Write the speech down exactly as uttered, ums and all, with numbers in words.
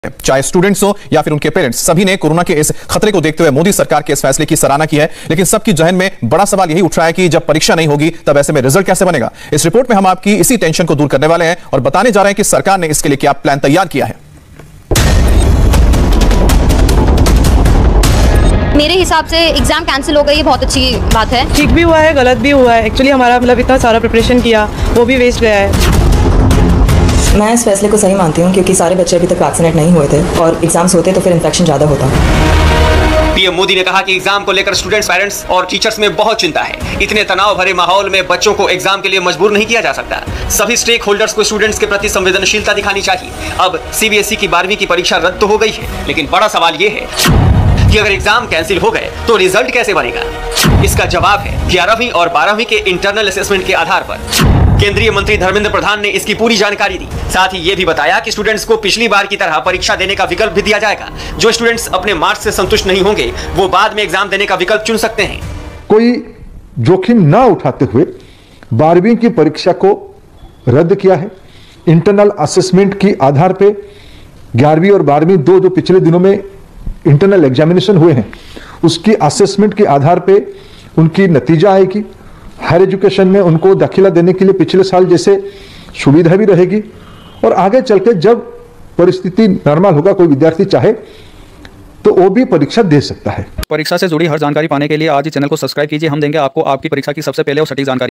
चाहे स्टूडेंट्स हो या फिर उनके पेरेंट्स, सभी ने कोरोना के इस खतरे को देखते हुए मोदी सरकार के इस फैसले की सराहना की है। लेकिन सबकी जहन में बड़ा सवाल यही उठ रहा है कि जब परीक्षा नहीं होगी तब ऐसे में रिजल्ट कैसे बनेगा। इस रिपोर्ट में हम आपकी इसी टेंशन को दूर करने वाले हैं और बताने जा रहे हैं कि सरकार ने इसके लिए क्या प्लान तैयार किया है। मेरे हिसाब से एग्जाम कैंसिल हो गई, ये बहुत अच्छी बात है। ठीक भी हुआ है, गलत भी हुआ है। एक्चुअली हमारा मतलब इतना सारा प्रिपरेशन किया वो भी वेस्ट गया है। मैं इस फैसले को सही मानती हूँ क्योंकि सारे बच्चे अभी तक वैक्सीनेट नहीं हुए थे और एग्जाम्स होते तो फिर इन्फेक्शन ज़्यादा होता। पीएम मोदी ने कहा कि एग्जाम को लेकर स्टूडेंट्स, पेरेंट्स और टीचर्स में बहुत चिंता है। इतने तनाव भरे माहौल में बच्चों को एग्जाम के लिए मजबूर नहीं किया जा सकता। सभी स्टेक होल्डर्स को स्टूडेंट्स के प्रति संवेदनशीलता दिखानी चाहिए। अब सीबीएसई की बारहवीं की परीक्षा रद्द तो हो गई है, लेकिन बड़ा सवाल ये है कि अगर एग्जाम कैंसिल हो गए तो रिजल्ट कैसे बनेगा। इसका जवाब है ग्यारहवीं और बारहवीं के इंटरनल असेसमेंट के आधार पर। केंद्रीय मंत्री धर्मेंद्र प्रधान ने इसकी पूरी जानकारी दी। साथ ही ये भी बताया कि स्टूडेंट्स को पिछली बार की तरह परीक्षा देने का विकल्प भी दिया जाएगा। जो स्टूडेंट्स अपने मार्क्स से संतुष्ट नहीं होंगे वो बाद में एग्जाम देने का विकल्प चुन सकते हैं। कोई जोखिम ना उठाते हुए बारहवीं की परीक्षा को रद्द किया है। इंटरनल असेसमेंट के आधार पे ग्यारहवीं और बारहवीं दो जो पिछले दिनों में इंटरनल एग्जामिनेशन हुए हैं उसकी असेसमेंट के आधार पे उनकी नतीजा आएगी। हायर एजुकेशन में उनको दाखिला देने के लिए पिछले साल जैसे सुविधा भी रहेगी और आगे चल के जब परिस्थिति नॉर्मल होगा, कोई विद्यार्थी चाहे तो वो भी परीक्षा दे सकता है। परीक्षा से जुड़ी हर जानकारी पाने के लिए आज ही चैनल को सब्सक्राइब कीजिए। हम देंगे आपको आपकी परीक्षा की सबसे पहले और सटीक जानकारी।